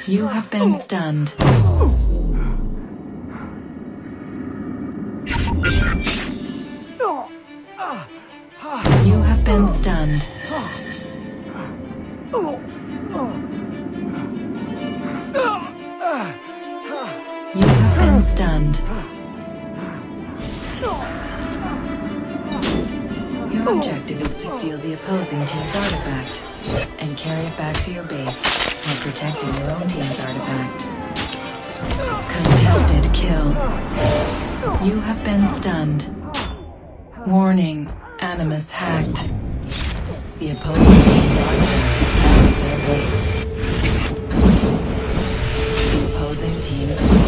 You have been stunned. You have been stunned. You have been stunned. Your objective is to steal the opposing team's artifact and carry it back to your base while protecting your own team's artifact. Contested kill. You have been stunned. Warning, Animus Hacked. The opposing team's artifact is now at their base. The opposing team is